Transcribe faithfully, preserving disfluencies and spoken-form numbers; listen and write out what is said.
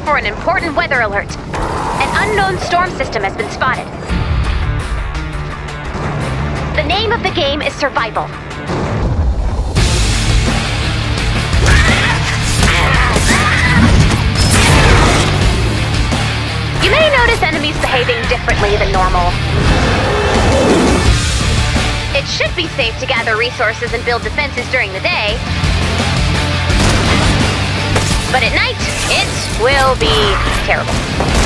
for an important weather alert. An unknown storm system has been spotted. The name of the game is Survival. You may notice enemies behaving differently than normal. It should be safe to gather resources and build defenses during the day. But at night, it will be terrible.